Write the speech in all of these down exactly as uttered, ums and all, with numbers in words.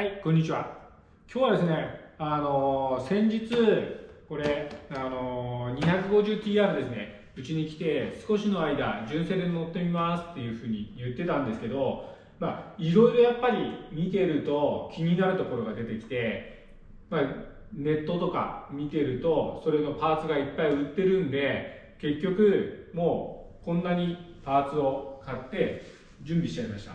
はい、こんにちは。今日はですね、あのー、先日、これ、あのー、にひゃくごじゅうティーアール ですね、うちに来て、少しの間、純正で乗ってみますっていうふうに言ってたんですけど、まあ、いろいろやっぱり見てると気になるところが出てきて、まあ、ネットとか見てると、それのパーツがいっぱい売ってるんで、結局、もうこんなにパーツを買って準備しちゃいました。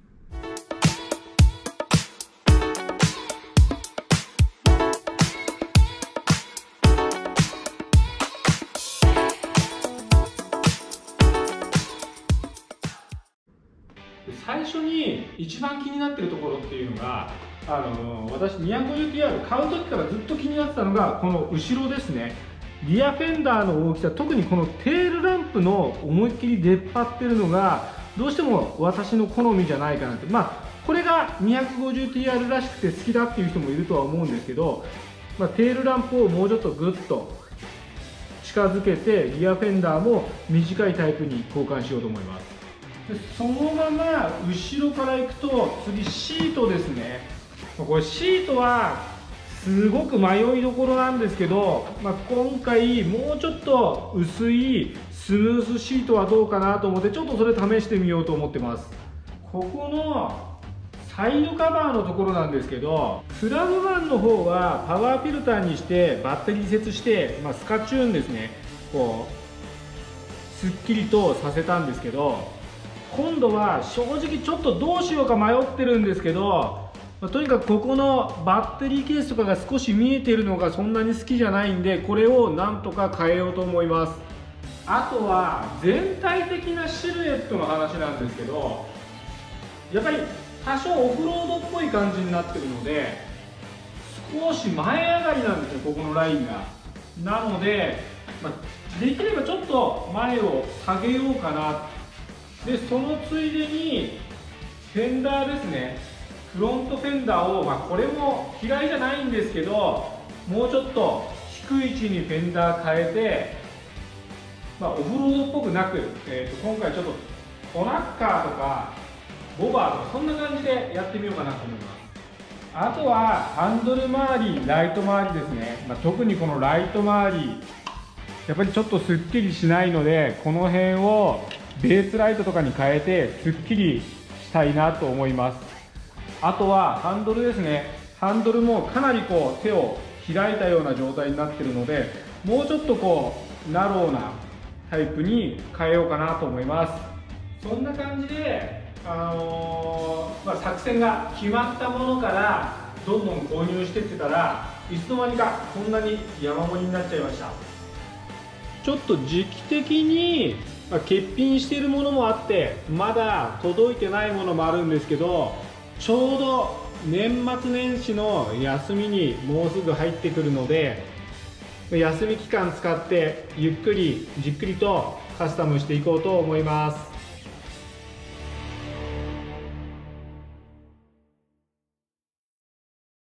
最初に一番気になってるところっていうのが、あの私 にひゃくごじゅうティーアール 買う時からずっと気になってたのがこの後ろですね。リアフェンダーの大きさ、特にこのテールランプの思いっきり出っ張ってるのがどうしても私の好みじゃないかなって。まあこれが にひゃくごじゅうティーアール らしくて好きだっていう人もいるとは思うんですけど、まあ、テールランプをもうちょっとグッと近づけてリアフェンダーも短いタイプに交換しようと思います。でそのまま後ろから行くと次シートですね。これシートはすごく迷いどころなんですけど、まあ、今回もうちょっと薄いスムースシートはどうかなと思ってちょっとそれ試してみようと思ってます。ここのサイドカバーのところなんですけど、プラグマンの方はパワーフィルターにしてバッテリー移設して、まあ、スカチューンですね、こうすっきりとさせたんですけど、今度は正直ちょっとどうしようか迷ってるんですけど、まあ、とにかくここのバッテリーケースとかが少し見えているのがそんなに好きじゃないんで、これをなんとか変えようと思います。あとは全体的なシルエットの話なんですけど、やっぱり多少オフロードっぽい感じになってるので少し前上がりなんですよ、ここのラインが。なので、まあ、できればちょっと前を下げようかな。でそのついでにフェンダーですね、フロントフェンダーを、まあ、これも嫌いじゃないんですけど、もうちょっと低い位置にフェンダー変えて、まあ、オフロードっぽくなく、えー、と今回ちょっとトナッカーとかボバーとかそんな感じでやってみようかなと思います。あとはハンドル周り、ライト周りですね、まあ、特にこのライト周りやっぱりちょっとすっきりしないので、この辺をベースライトとかに変えてすっきりしたいなと思います。あとはハンドルですね。ハンドルもかなりこう手を開いたような状態になっているので、もうちょっとこうナローなタイプに変えようかなと思います。そんな感じで、あのーまあ、作戦が決まったものからどんどん購入していってたらいつの間にかこんなに山盛りになっちゃいました。ちょっと時期的にまあ、欠品しているものもあってまだ届いてないものもあるんですけど、ちょうど年末年始の休みにもうすぐ入ってくるので、休み期間使ってゆっくりじっくりとカスタムしていこうと思います。